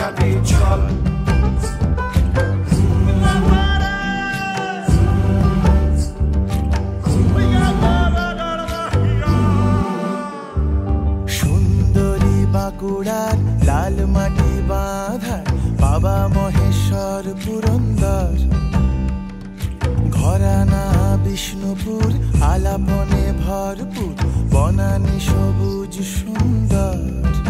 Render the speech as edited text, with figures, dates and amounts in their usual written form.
যাবি চল। সুন্দরী বাঁকুড়ার লাল মাটি বাঁধার বাবা মহেশ্বর পুরন্দর, ঘরানা বিষ্ণুপুর আলাপনে ভরপুর বনানী সবুজ সুন্দর।